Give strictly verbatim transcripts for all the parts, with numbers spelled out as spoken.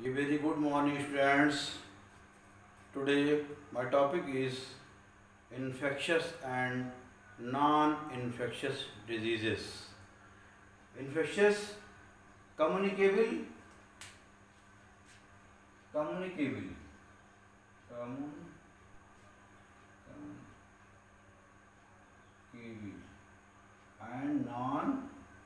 A very good morning, students. Today my topic is infectious and non-infectious diseases. Infectious, communicable, communicable, communicable, and non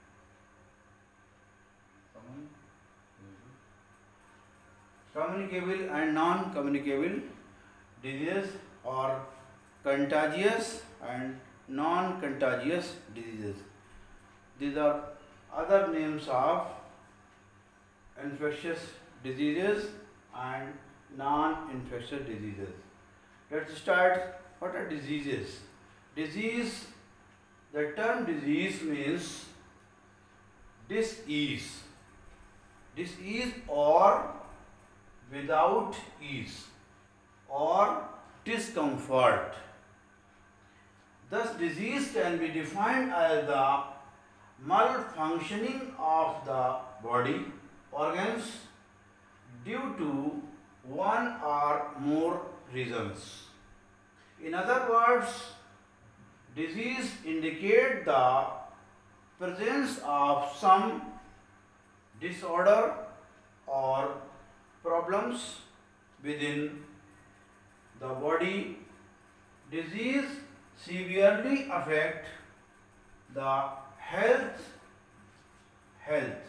communicable and non-communicable diseases, or contagious and non-contagious diseases. These are other names of infectious diseases and non-infectious diseases. Let's start. What are diseases? Disease, the term disease means dis-ease, dis-ease or without ease or discomfort. Thus, disease can be defined as the malfunctioning of the body organs due to one or more reasons. In other words, disease indicates the presence of some disorder or problems within the body. Disease severely affect the health health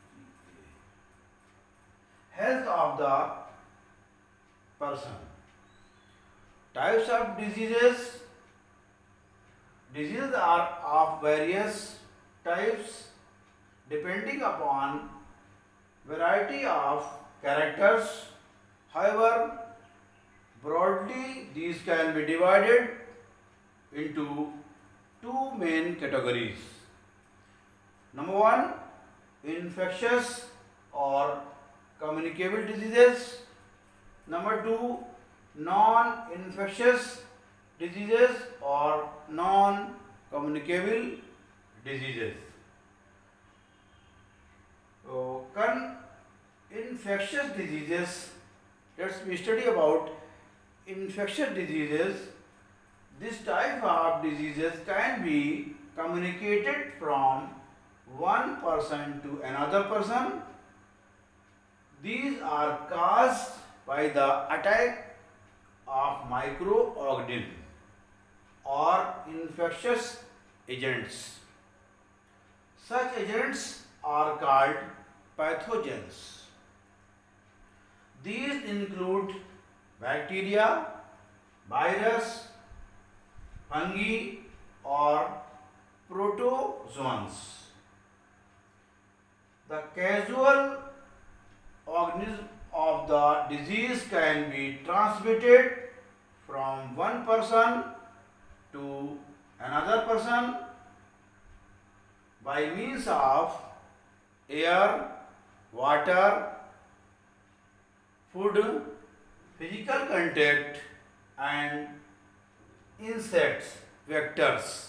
health of the person. Types of diseases. Diseases are of various types depending upon variety of characters. However, broadly these can be divided into two main categories. Number one, infectious or communicable diseases. Number two, non-infectious diseases or non-communicable diseases. So, con infectious diseases. Let's we study about infectious diseases. This type of diseases can be communicated from one person to another person. These are caused by the attack of microorganisms or infectious agents. Such agents are called pathogens. These include bacteria, virus, fungi, or protozoans. The causal organism of the disease can be transmitted from one person to another person by means of air, water, food, physical contact, and insects, vectors.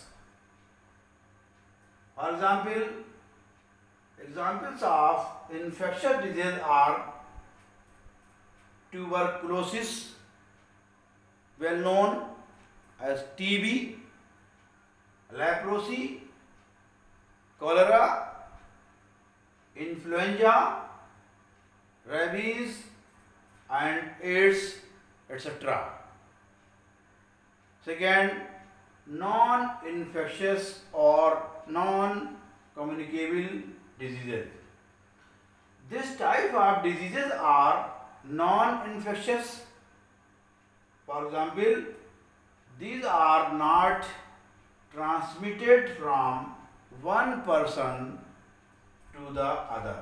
For example, examples of infectious disease are tuberculosis, well known as T B, leprosy, cholera, influenza, rabies, and AIDS, et cetera. Second, non-infectious or non-communicable diseases. This type of diseases are non-infectious. For example, these are not transmitted from one person to the other.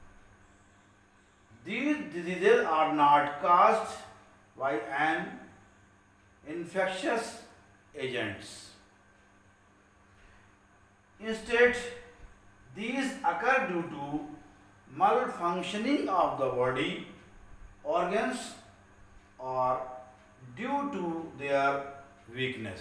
These diseases are not caused by an infectious agents. Instead, these occur due to malfunctioning of the body organs or due to their weakness.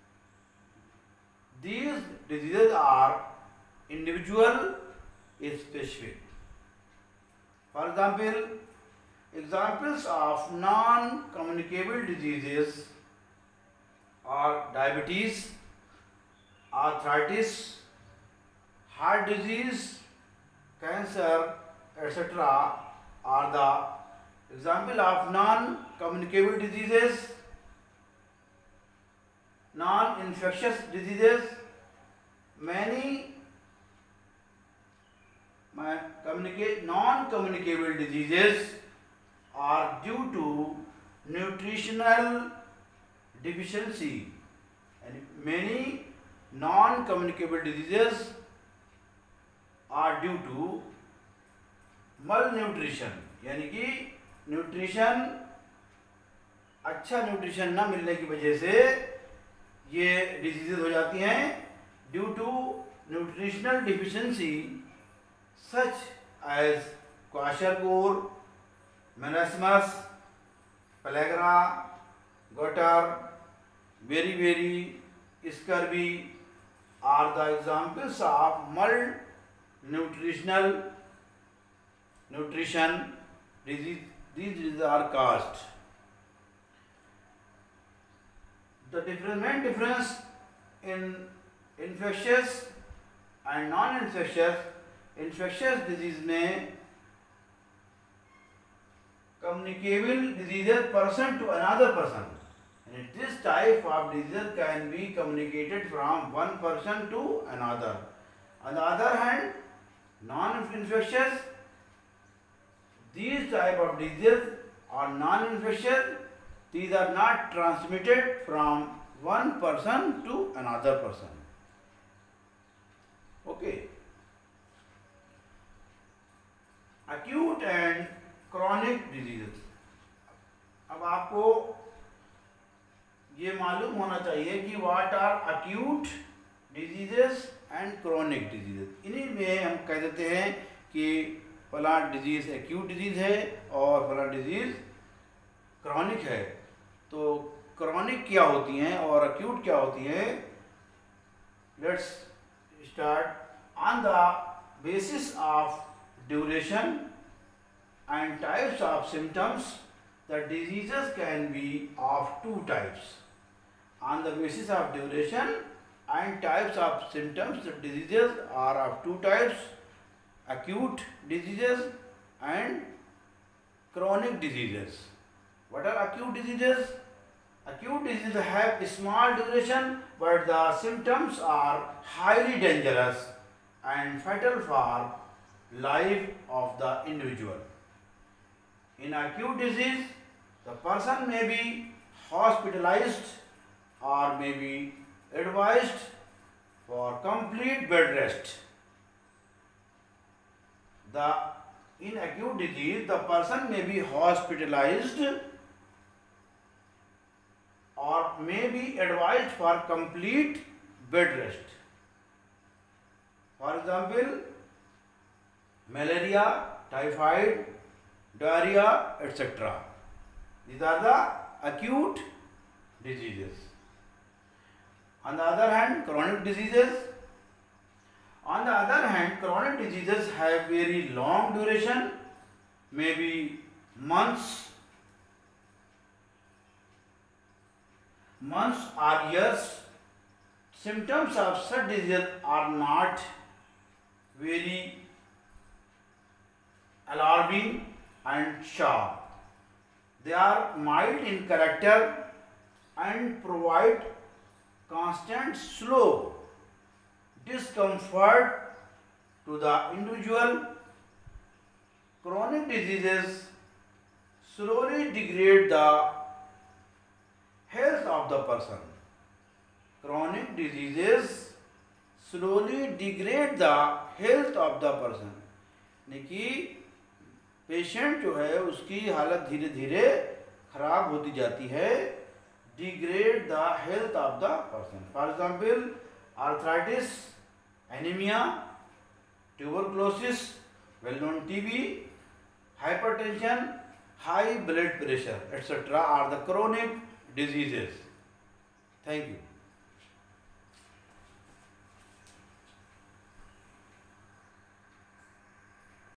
These diseases are individual specific. For example, Examples of non-communicable diseases are diabetes, arthritis, heart disease, cancer, et cetera are the example of non-communicable diseases. Non-infectious diseases, many communicate non-communicable diseases are due to nutritional deficiency, and many non-communicable diseases are due to malnutrition, यानी कि nutrition अच्छा nutrition ना मिलने की वजह से ये diseases हो जाती हैं due to nutritional deficiency such as kwashiorkor, marasmus, pellagra, goitre, beriberi, scurvy are the examples of malnutritional nutrition disease. These diseases are caused. The different main difference in infectious and non-infectious. Infectious disease में communicable diseases person to another person. And this type of disease can be communicated from one person to another. On the other hand, non-infectious, these type of diseases are non-infectious. These are not transmitted from one person to another person. Okay. Acute and chronic diseases. अब आपको ये मालूम होना चाहिए कि what are acute diseases and chronic diseases. इन्हीं में हम कह देते हैं कि फला डिजीज एक्यूट डिजीज है और फला डिजीज क्रॉनिक है. तो क्रॉनिक क्या होती हैं और अक्यूट क्या होती है? Let's start on the basis of duration and types of symptoms. The diseases can be of two types. On the basis of duration and types of symptoms, the diseases are of two types: acute diseases and chronic diseases. What are acute diseases? Acute diseases have small duration, but the symptoms are highly dangerous and fatal for life of the individual. In acute disease, the person may be hospitalized or may be advised for complete bed rest. The in acute disease, the person may be hospitalized or may be advised for complete bed rest. For example, malaria, typhoid, diarrhea, et cetera. These are the acute diseases. On the other hand, chronic diseases. On the other hand, chronic diseases have very long duration, maybe months, months or years. Symptoms of such diseases are not very alarming and sharp. They are mild in character and provide constant slow discomfort to the individual. Chronic diseases slowly degrade the health of the person. Chronic diseases slowly degrade the health of the person. यानी कि patient जो है उसकी हालत धीरे धीरे खराब होती जाती है. Degrade the health of the person. For example, arthritis, anaemia, tuberculosis, well known TB, hypertension, high blood pressure, etcetera are the chronic diseases. Thank you.